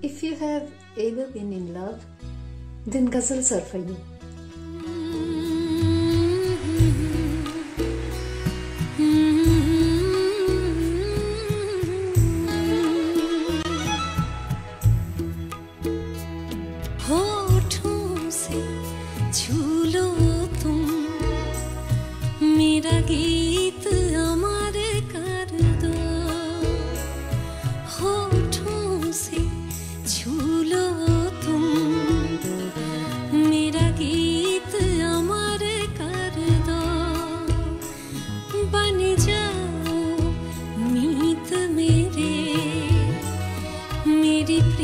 If you have ever been in love, then ghazals are for you. होठों से छू लो तुम मेरा गीत अमर कर दो, होठों से छू लो तुम मेरा गीत अमर कर दो, बन जाओ मीत मेरे, मेरी